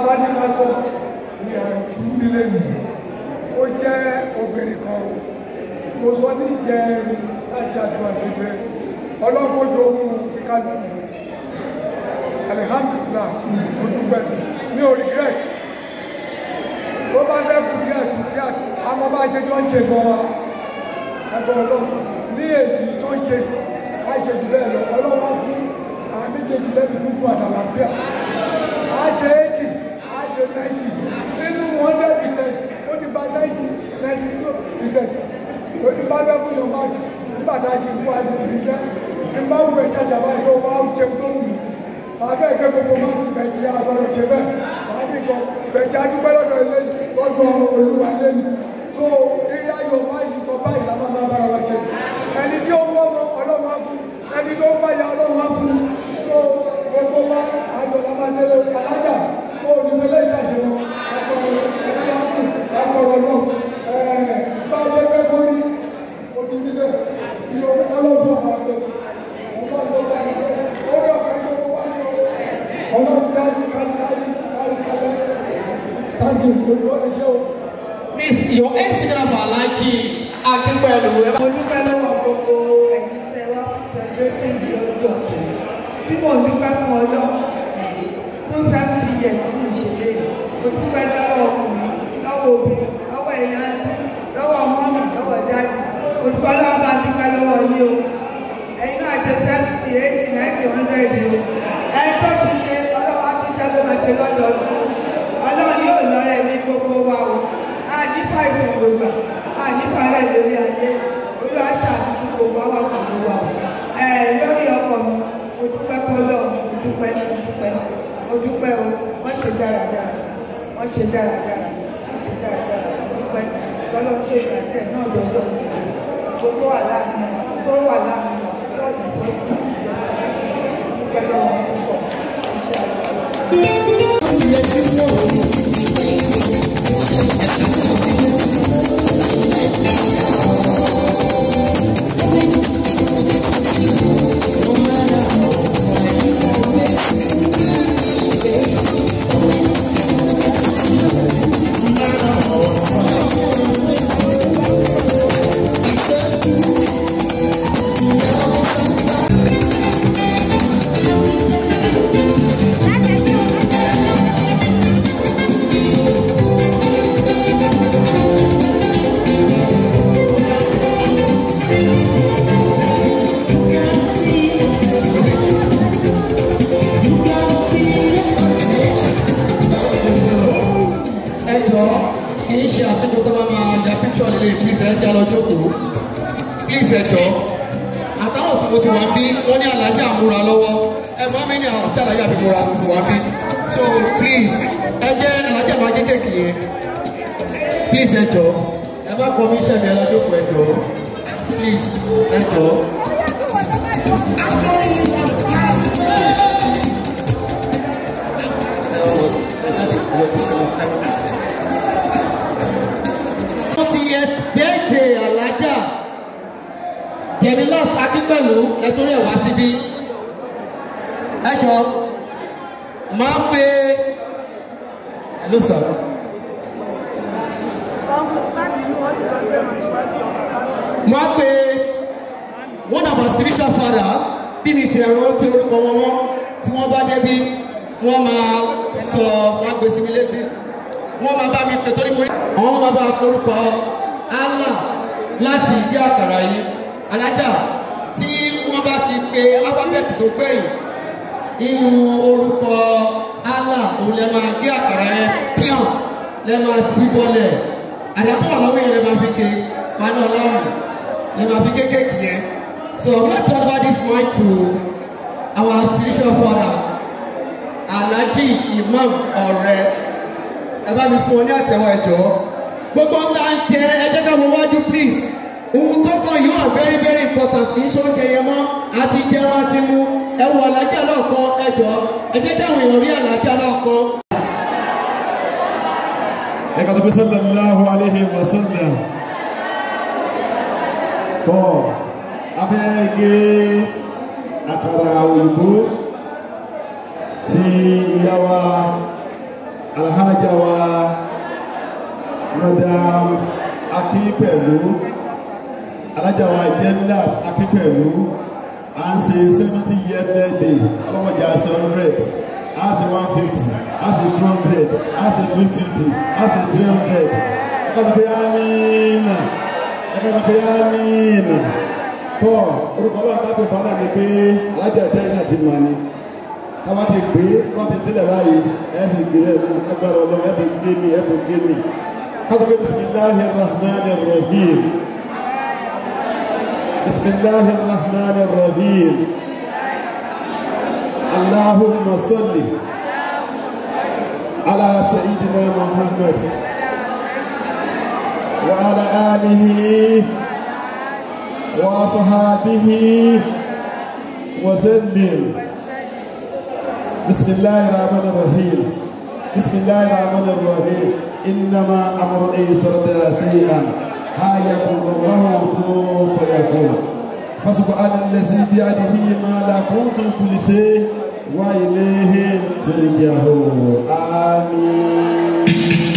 bá ní ká sọ ní àjù nílé mi ó jẹ́ obìnrin kan mo sọ ní ìjẹrin láti àjọ àgbègbè ọlọ́gbọ́dọ̀ ohun ti ká lóko alihamdulilah mo dúpẹ́ mi ò regret tó bá fẹ́ kú díẹ̀ àmọ́ bá jẹ́ tó ń ṣe gan wa ẹgbẹ́ ọlọ́run ní èjì tó ń ṣe àìṣe jù bẹ́ẹ̀ lọ ọlọ́wọ́ fún àwọn méjèèjì lẹ́nu gbogbo àtàlàfíà àṣẹ 80 àṣẹ 90 nínú 100% ó ti bá 90% ó ti bá bẹ́ẹ̀ fún yorùbá nígbà tá a ṣe fún àdúgbò iṣẹ́ nígbà wù ẹ̀ ṣàṣàbá ìjọ wa ó ṣe tó wù mí màá fẹ́ gbé gbogbo máa ń bẹ̀ tí a gbọ́dọ̀ ṣe bẹ́ẹ̀ màá ní kan bẹ̀ tí a dúpẹ́ lọ́dọ̀ ilé lọ́dọ̀ olúwa lẹ́nu so eré ayọ̀ báyìí kan báyìí la máa bára wa ṣe ẹni tí ó ń wọ́ ọlọ́run á fún ẹni tó ń báyà ọlọ́run á fún tó gbogbo wa ayọ̀ la máa délé alájà ó ní fẹlẹ́ ìṣàṣẹ wọn agbọ̀rọ̀ náà bá a ṣe fẹ́ kó ní o ti níbẹ̀ ní ọlọ́run àwọn àgbẹ̀ ọlọ́run bá yẹ orí ọ̀fẹ́ ní owó wá ní ọlọ́run kárí kálẹ̀ thank you gbogbo ẹṣẹ́ o. Miss your Instagram Alhaji Akínpẹ̀lú. Mo dúpẹ́ lọ́wọ́ gbogbo ẹ̀yin tẹ́ wá fún celebrating the ọjọ́ tí mo dúpẹ́ fún ọjọ́ fún 70 years tí mo ṣe lé. Mo dúpẹ́ lọ́wọ́ ọkùnrin, lọ́wọ́ obìnrin, lọ́wọ́ ẹ̀yà àti lọ́wọ́ mọ́mì, lọ́wọ́ dájú. Mo dúpẹ́ lọ́wọ́ bá dúpẹ́ lọ́wọ́ yín o. Ẹ̀yin náà ṣe 70, 80, 90, 100 o. Ẹni tó ti ṣe ọlọ́wọ́ á tún ṣe ló máa ṣe lọ́dọọdún. Ọlọ́run yóò lọ́rẹ̀ ní gbogbo wa o. Àdìpá ìṣòro àdìpá rẹ̀ lórí ayé olú àṣà àdúgbò gbogbo àwọn àkùnrin wa lórí ọkọ mi mo dúpẹ́ kọ́lọ́ mo dúpẹ́ o wọ́n ṣe dáradára mo dúpẹ́ kọ́lọ́ ṣe ìrìnàjẹ́ náà lọ́jọ́ gbogbo wà láàrin wa lọ́ọ̀dù sọ́kù dúpẹ́ lọ́wọ́ púpọ̀ iṣẹ́ please ẹjọ́ àtàwọn tí mo ti wá bí wọ́n ní alájà múra lọ́wọ́ ẹ máa mẹ́ni àwọn tí alájà fi múra wá bí so please ẹ jẹ́ alájà máa jẹ́ kéèkì please ẹjọ́ ẹ má kọ́ mi iṣẹ́ mi ẹlọ́jọ́kọ̀ ẹjọ́ please ẹjọ́. Birthday alájà Jemilat Akínpẹ̀lú ẹ̀tọ́rí ẹ̀wá síbí ẹjọ́ máa ń pè hello sir. máa ń pè one of our spiritual father bí mi ti ẹ̀rọ tí orúkọ wọn mọ́ tí wọ́n bá débi wọ́n máa sọ wọ́n gbé sí mi létí wọ́n máa bá mi tẹ̀tọ́ ní mo rí àwọn máa bá orúkọ Allah láti ìdí àkàrà yìí alájà tí wọ́n bá ti pe alifábẹ́ẹ̀tì tó gbẹ̀yìn nínú orúkọ Allah òun lè máa gé àkàrà yẹn píọ̀n lè máa ti bọ́lẹ̀ àdàtọ̀ wà lọ́wọ́ yẹn lè máa fi ké paná ọlọ́run lè máa fi kéékèèkì yẹn so let's talk about this mic to our spiritual father Alhaji Imam ọ̀rẹ́ ẹ bá mi fún ọ ní àtẹ́wọ́ ẹ̀jọ́ gbogbo ọ̀tá ń jẹ ẹjẹ́ ká mọ wájú please ohun tó kàn yóò wà very very important kì í ṣe oúnjẹ yẹn mọ́ àti jẹun àti mu ẹ wo alájà lọ́ọ̀kan ẹjọ́ ẹjẹ́ káwọn èèyàn rí alájà lọ́ọ̀kan. ẹ kàtó pé sallallahu alayhi wa sallam tọ́ afẹ́gé àkàrà òyìnbó tí ìyá wa alhaja wa madam Akínpẹ̀lú alhaja wa Jennat Akínpẹ̀lú à ń ṣe 70 years birthday ọlọ́mọdé àṣẹ 100 àṣẹ 150 àṣẹ 200 àṣẹ 350 àṣẹ 300 ẹ̀ka amínà ẹ̀ka amínà tọ́ orúkọ ọlọ́run tábìlì fún àná ni pé alájà ìtẹ́yìn náà ti mà ní táwa ti pè é wọ́n ti délẹ̀ báyìí ẹ̀ sì gbé ẹ̀ mú agbára ọlọ́run ẹ̀ tó gé mi ẹ̀ tó gé mi kátó pé bisimilahi rahman rahim bisimilahi rahman rahim allahumma salli ala sayyidina muhammad wa ala alihi wa sahabihi wa sallim. بسم الله الرحمن الرحيم بسم الله الرحمن الرحيم إنما أمر عيسى شيئا يقول الله كن فيكون فسبحان الذي بيده ملكوت كل شيء وإليه ترجعون آمين.